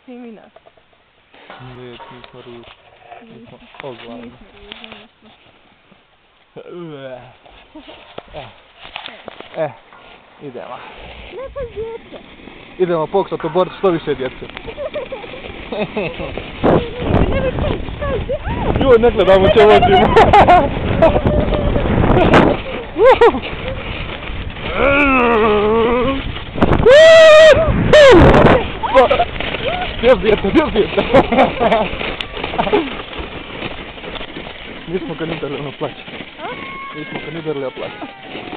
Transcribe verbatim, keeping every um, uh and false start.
snimi nas. Ne, nismo ružni. Nismo oglavni. Nismo ružni, nismo. Eh, eh, idemo. Ne pa djece. Idemo pokušati oboriti što više djece. Ne bi kaj, kaj, Joj, ne gledamo če vozimo. Gdje djete, gdje djete? Nismo kanibali ono plaće. Nismo kanibali a plaće.